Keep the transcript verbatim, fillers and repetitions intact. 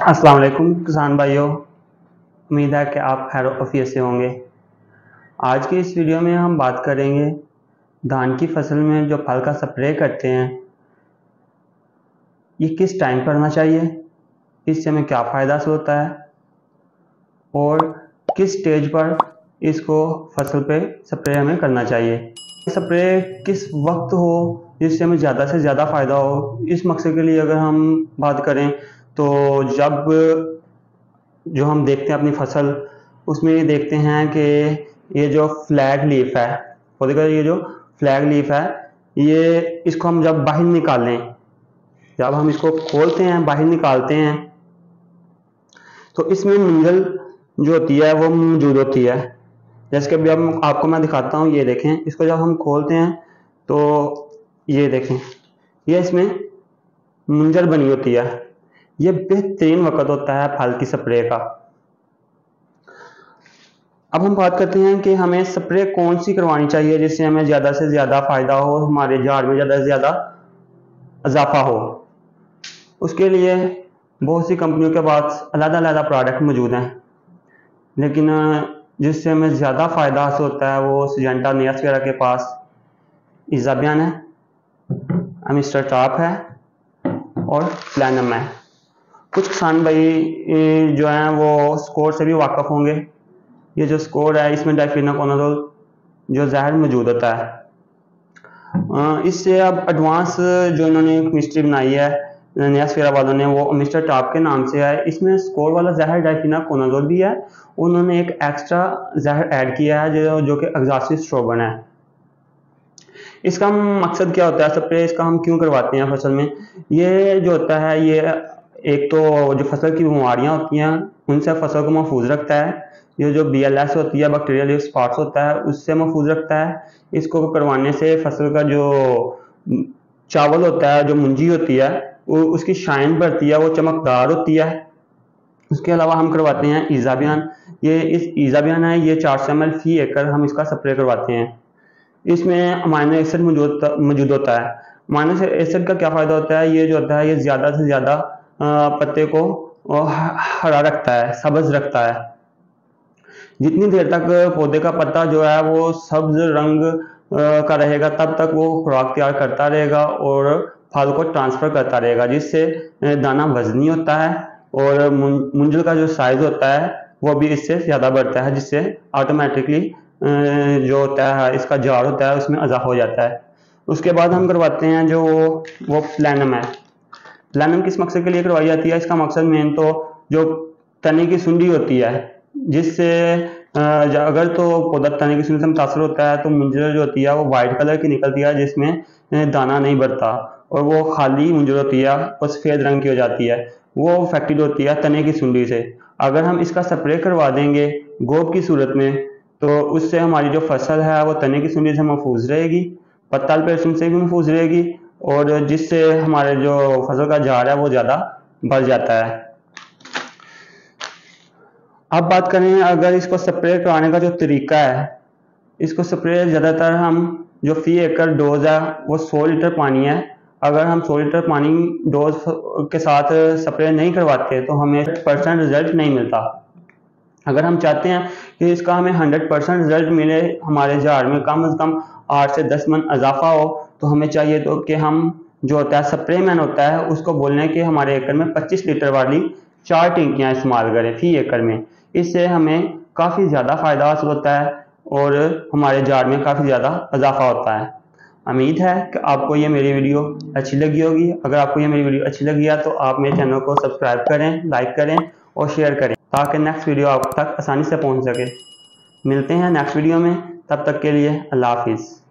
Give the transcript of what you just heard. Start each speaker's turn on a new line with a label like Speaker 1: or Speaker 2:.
Speaker 1: अस्सलाम वालेकुम किसान भाइयों, उम्मीद है कि आप खैर आफियत से होंगे। आज की इस वीडियो में हम बात करेंगे धान की फसल में जो फल का स्प्रे करते हैं ये किस टाइम करना चाहिए, इससे हमें क्या फ़ायदा होता है और किस स्टेज पर इसको फसल पे स्प्रे हमें करना चाहिए। स्प्रे किस वक्त हो जिससे हमें ज़्यादा से ज़्यादा फ़ायदा हो, इस मकसद के लिए अगर हम बात करें तो जब जो हम देखते हैं अपनी फसल उसमें ये देखते हैं कि ये जो फ्लैग लीफ है पौधे का, ये जो फ्लैग लीफ है ये इसको हम जब बाहर निकालें, जब हम इसको खोलते हैं बाहर निकालते हैं तो इसमें मुंजल जो होती है वो मौजूद होती है। जैसे कि अभी हम आपको मैं दिखाता हूँ, ये देखें, इसको जब हम खोलते हैं तो ये देखें ये इसमें मुंजल बनी होती है। ये बेहतरीन वक्त होता है फल की स्प्रे का। अब हम बात करते हैं कि हमें स्प्रे कौन सी करवानी चाहिए जिससे हमें ज़्यादा से ज़्यादा फ़ायदा हो, हमारे झाड़ में ज़्यादा से ज़्यादा इजाफा हो। उसके लिए बहुत सी कंपनियों के पास अलग अलग प्रोडक्ट मौजूद हैं, लेकिन जिससे हमें ज़्यादा फ़ायदा हासिल होता है वो सिजेंटा नियासफेरा के पास इजाबियन है, मिस्टर टॉप है और प्लानम है। कुछ किसान भाई जो हैं वो स्कोर से भी वाकिफ होंगे। ये जो स्कोर है इसमें डाइफेनाकोनाज़ोल जो जहर मौजूद होता है। इससे अब एडवांस जो इन्होंने केमिस्ट्री बनाई है नियासफेरा वालों ने, वो मिस्टर टॉप के नाम से है। इसमें स्कोर वाला जहर डाइफेनाकोनाज़ोल भी है, उन्होंने एक एक्स्ट्रा जहर ऐड किया है जो जो कि एग्जासिस्ट्रोबिन है। इसका मकसद क्या होता है, स्प्रे इसका हम क्यों करवाते हैं फसल में? ये जो होता है ये एक तो जो फसल की बीमारियां होती हैं उनसे फसल को महफूज रखता है। ये जो बी एल एस होती है, बैक्टीरियल लीफ स्पॉट्स होता है, उससे महफूज रखता है। इसको करवाने से फसल का जो चावल होता है, जो मुंजी होती है, वो उसकी शाइन बढ़ती है, वो चमकदार होती है। उसके अलावा हम करवाते हैं इजाबियन। ये इस इजाबियन है, ये चार सौ एम एल फी एकड़ हम इसका स्प्रे करवाते हैं। इसमें अमाइनो एसिड मौजूद मौजूद होता है। अमाइनो एसिड का क्या फ़ायदा होता है? ये जो होता है ये ज़्यादा से ज़्यादा पत्ते को हरा रखता है, सब्ज रखता है। जितनी देर तक पौधे का पत्ता जो है वो सब्ज रंग का रहेगा तब तक वो खुराक तैयार करता रहेगा और फल को ट्रांसफ़र करता रहेगा, जिससे दाना वजनी होता है और मुंजल का जो साइज़ होता है वो भी इससे ज़्यादा बढ़ता है, जिससे ऑटोमेटिकली जो होता है इसका जार होता है उसमें इजाफा हो जाता है। उसके बाद हम करवाते हैं जो वो प्लानम है। प्लानम किस मकसद के लिए करवाई जाती है? इसका मकसद मेन तो जो तने की सुंडी होती है, जिससे अगर तो पौधा तने की सुंडी से मुतासर होता है तो मुंजल जो होती है वो वाइट कलर की निकलती है, जिसमें दाना नहीं बढ़ता और वो खाली मुंजल होती है और सफ़ेद रंग की हो जाती है। वो अफेक्टेड होती है तने की सुंडी से। अगर हम इसका स्प्रे करवा देंगे गोब की सूरत में तो उससे हमारी जो फसल है वो तने की सुंडी से महफूज रहेगी, पत्तल पेड़सुन से भी महफूज रहेगी और जिससे हमारे जो फसल का झाड़ है वो ज़्यादा बढ़ जाता है। अब बात करें अगर इसको स्प्रे कराने का जो तरीका है, इसको स्प्रे ज़्यादातर हम जो फी एकड़ डोज है वो सौ लीटर पानी है। अगर हम सौ लीटर पानी डोज के साथ स्प्रे नहीं करवाते तो हमें परसेंट रिजल्ट नहीं मिलता। अगर हम चाहते हैं कि इसका हमें हंड्रेड परसेंट रिजल्ट मिले, हमारे झाड़ में कम से कम आठ से दस मन इजाफा हो, तो हमें चाहिए तो कि हम जो होता है स्प्रे मैन होता है उसको बोलने कि हमारे एकड़ में पच्चीस लीटर वाली चार टंकियाँ इस्तेमाल करें फी एकड़ में। इससे हमें काफ़ी ज़्यादा फ़ायदा हासिल होता है और हमारे झाड़ में काफ़ी ज़्यादा इजाफा होता है। उम्मीद है कि आपको ये मेरी वीडियो अच्छी लगी होगी। अगर आपको ये मेरी वीडियो अच्छी लगी है तो आप मेरे चैनल को सब्सक्राइब करें, लाइक करें और शेयर करें ताकि नेक्स्ट वीडियो आप तक आसानी से पहुंच सके। मिलते हैं नेक्स्ट वीडियो में, तब तक के लिए अल्लाह हाफिज़।